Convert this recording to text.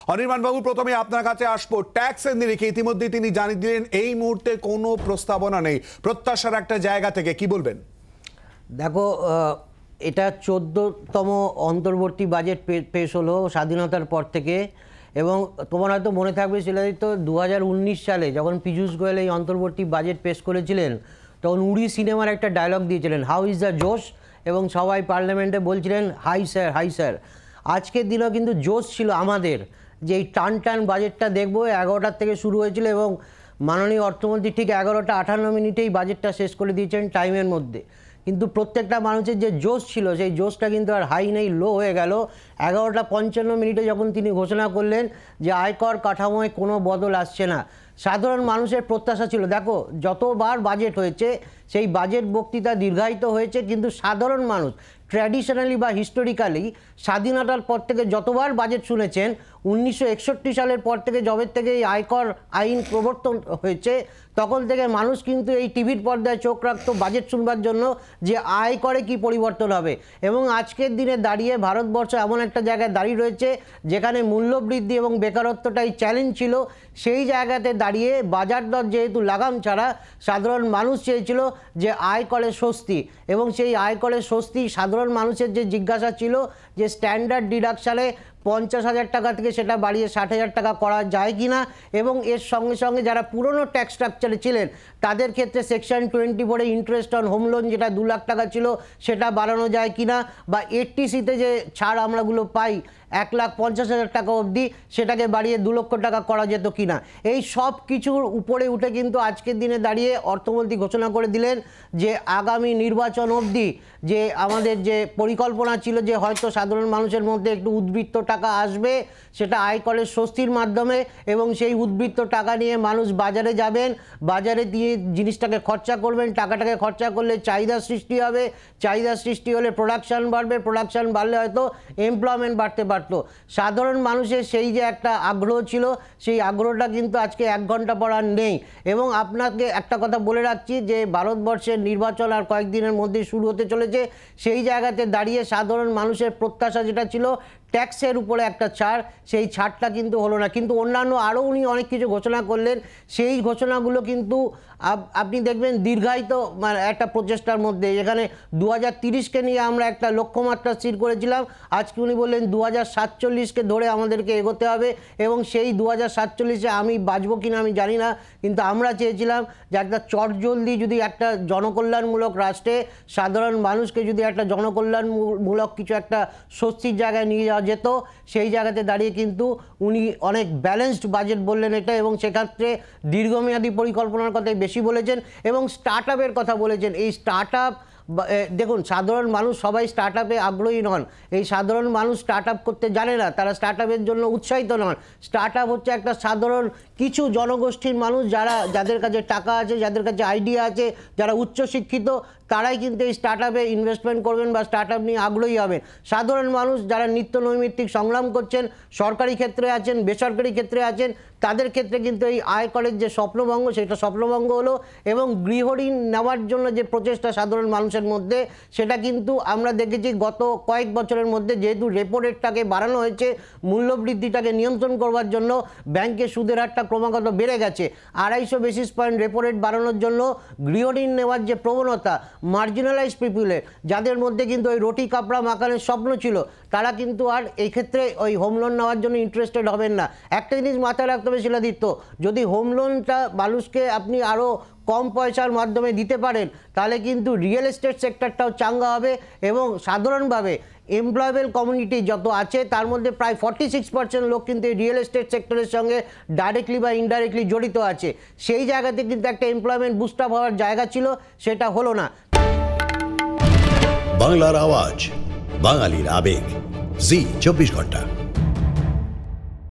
অনির্বাণ বাবু, প্রথমে আপনার কাছে আসবো। ট্যাক্সের নিরিখে ইতিমধ্যে তিনি জানিয়ে দিলেন এই মুহূর্তে কোনো প্রস্তাবনা নেই, প্রত্যাশার একটা জায়গা থেকে কি বলবেন? দেখো, এটা 14তম অন্তর্বর্তী বাজেট পেশ হলো স্বাধীনতার পর থেকে। এবং তোমার হয়তো মনে থাকবে শিলাদিত্য, 2019 সালে যখন পীযূষ গোয়েল এই অন্তর্বর্তী বাজেট পেশ করেছিলেন তখন উড়ি সিনেমার একটা ডায়লগ দিয়েছিলেন, হাউ ইজ দ্য জোশ, এবং সবাই পার্লামেন্টে বলছিলেন হাই স্যার, হাই স্যার। আজকের দিনেও কিন্তু জোশ ছিল আমাদের যে এই টান বাজেটটা দেখবো। 11টার থেকে শুরু হয়েছিল এবং মাননীয় অর্থমন্ত্রী ঠিক 11টা 58 মিনিটেই বাজেটটা শেষ করে দিয়েছেন টাইমের মধ্যে। কিন্তু প্রত্যেকটা মানুষের যে জোশ ছিল সেই জোশটা কিন্তু আর হাই নেই, লো হয়ে গেল। 11টা 55 মিনিটে যখন তিনি ঘোষণা করলেন যে আয়কর কাঠামোয় কোনো বদল আসছে না, সাধারণ মানুষের প্রত্যাশা ছিল, দেখো যতবার বাজেট হয়েছে সেই বাজেট বক্তৃতা দীর্ঘায়িত হয়েছে, কিন্তু সাধারণ মানুষ ট্র্যাডিশনালি বা হিস্টোরিক্যালি স্বাধীনতার পর থেকে যতবার বাজেট শুনেছেন, 1961 সালের পর থেকে যবে থেকে এই আয়কর আইন প্রবর্তন হয়েছে তখন থেকে মানুষ কিন্তু এই টিভির পর্দায় চোখ রাখতো বাজেট শুনবার জন্য যে আয়করে কি পরিবর্তন হবে। এবং আজকের দিনে দাঁড়িয়ে ভারতবর্ষ এমন একটা জায়গায় দাঁড়িয়ে রয়েছে যেখানে মূল্যবৃদ্ধি এবং বেকারত্বটাই চ্যালেঞ্জ ছিল। সেই জায়গাতে দাঁড়িয়ে বাজার দর যেহেতু লাগাম ছাড়া, সাধারণ মানুষ চেয়েছিল যে আয়করে স্বস্তি, এবং সেই আয়করে স্বস্তি সাধারণ মানুষের যে জিজ্ঞাসা ছিল যে স্ট্যান্ডার্ড ডিডাকশানে 50,000 টাকা থেকে সেটা বাড়িয়ে 60,000 টাকা করা যায় কি না, এবং এর সঙ্গে সঙ্গে যারা পুরনো ট্যাক্স স্ট্রাকচারে ছিলেন তাদের ক্ষেত্রে section 24 interest on home loan যেটা 2 লাখ টাকা ছিল সেটা বাড়ানো যায় কি না, বা 80Cতে যে ছাড় আমরাগুলো পাই 1,50,000 টাকা অবধি সেটাকে বাড়িয়ে 2 লক্ষ টাকা করা যেত কি না। এই সব কিছুর উপরে উঠে কিন্তু আজকের দিনে দাঁড়িয়ে অর্থমন্ত্রী ঘোষণা করে দিলেন যে আগামী নির্বাচন অবধি যে আমাদের যে পরিকল্পনা ছিল যে হয়তো সাধারণ মানুষের মধ্যে একটু উদ্বৃত্ত টাকা আসবে, সেটা আয়করের স্বস্তির মাধ্যমে, এবং সেই উদ্বৃত্ত টাকা নিয়ে মানুষ বাজারে যাবেন, বাজারে দিয়ে জিনিসটাকে খরচা করবেন, টাকাটাকে খরচা করলে চাহিদা সৃষ্টি হবে, চাহিদা সৃষ্টি হলে প্রোডাকশান বাড়বে, প্রোডাকশান বাড়লে হয়তো এমপ্লয়মেন্ট বাড়তে পারত। সাধারণ মানুষের সেই যে একটা আগ্রহ ছিল সেই আগ্রহটা কিন্তু আজকে 1 ঘন্টা পর আর নেই। এবং আপনাকে একটা কথা বলে রাখছি যে ভারতবর্ষের নির্বাচন আর কয়েকদিনের মধ্যেই শুরু হতে চলেছে। সেই জায়গাতে দাঁড়িয়ে সাধারণ মানুষের প্রত্যাশা যেটা ছিল ট্যাক্সের উপরে একটা ছাড়, সেই ছাড়টা কিন্তু হলো না। কিন্তু অন্যান্য আরও উনি অনেক কিছু ঘোষণা করলেন, সেই ঘোষণাগুলো কিন্তু আপনি দেখবেন দীর্ঘায়িত একটা প্রচেষ্টার মধ্যে। এখানে 2030কে নিয়ে আমরা একটা লক্ষ্যমাত্রা স্থির করেছিলাম, আজকে উনি বললেন 2047কে ধরে আমাদেরকে এগোতে হবে, এবং সেই 2047-এ আমি বাঁচবো কিনা আমি জানি না, কিন্তু আমরা চেয়েছিলাম যে একটা চটজলদি যদি একটা জনকল্যাণমূলক রাষ্ট্রে সাধারণ মানুষকে যদি একটা জনকল্যাণমূলক কিছু একটা স্বস্তির জায়গায় নিয়ে যাওয়া যেত, সেই জায়গাতে দাঁড়িয়ে কিন্তু উনি অনেক ব্যালেন্সড বাজেট বললেন এটা, এবং সেক্ষেত্রে দীর্ঘমেয়াদী পরিকল্পনার কথাই বেশি বলেছেন এবং স্টার্টআপের কথা বলেছেন। এই স্টার্টআপ দেখুন, সাধারণ মানুষ সবাই স্টার্টআপে আগ্রহী নন, এই সাধারণ মানুষ স্টার্টআপ করতে জানে না, তারা স্টার্টআপের জন্য উৎসাহিত নন। স্টার্টআপ হচ্ছে একটা সাধারণ কিছু জনগোষ্ঠীর মানুষ যাদের কাছে টাকা আছে, যাদের কাছে আইডিয়া আছে, যারা উচ্চশিক্ষিত, তারাই কিন্তু এই স্টার্টআপে ইনভেস্টমেন্ট করবেন বা স্টার্টআপ নিয়ে আগ্রহী হবেন। সাধারণ মানুষ যারা নিত্য নৈমিত্তিক সংগ্রাম করছেন, সরকারি ক্ষেত্রে আছেন, বেসরকারি ক্ষেত্রে আছেন, তাদের ক্ষেত্রে কিন্তু এই আয়করের যে স্বপ্নভঙ্গ সেটা স্বপ্নভঙ্গ হলো। এবং গৃহঋণ নেওয়ার জন্য যে প্রচেষ্টা সাধারণ মানুষের মধ্যে, সেটা কিন্তু আমরা দেখেছি গত কয়েক বছরের মধ্যে, যেহেতু রেপো রেটটাকে বাড়ানো হয়েছে মূল্যবৃদ্ধিটাকে নিয়ন্ত্রণ করবার জন্য, ব্যাংকের সুদের হারটা ক্রমাগত বেড়ে গেছে। 250 বেসিস পয়েন্ট রেপো রেট বাড়ানোর জন্য গৃহঋণ নেওয়ার যে প্রবণতা, মার্জিনালাইজ পিপুলের যাদের মধ্যে কিন্তু ওই রুটি কাপড়া মাকানের স্বপ্ন ছিল, তারা কিন্তু আর এই ক্ষেত্রে ওই হোম লোন নেওয়ার জন্য ইন্টারেস্টেড হবেন না। একটা জিনিস মাথায় রাখতে হবে শিলাদিত্য, যদি হোম লোনটা মানুষকে আপনি আরও কম পয়সার মাধ্যমে দিতে পারেন, তাহলে কিন্তু রিয়েল এস্টেট সেক্টরটাও চাঙ্গা হবে, এবং সাধারণভাবে এমপ্লয়েবল কমিউনিটি যত আছে তার মধ্যে প্রায় 46% লোক কিন্তু এই রিয়েল এস্টেট সেক্টরের সঙ্গে ডাইরেক্টলি বা ইনডাইরেক্টলি জড়িত আছে। সেই জায়গাতে কিন্তু একটা এমপ্লয়মেন্ট বুস্ট আপ হওয়ার জায়গা ছিল, সেটা হলো না। বাংলার আওয়াজ, বাঙালির আবেগ, জি 24 ঘন্টা।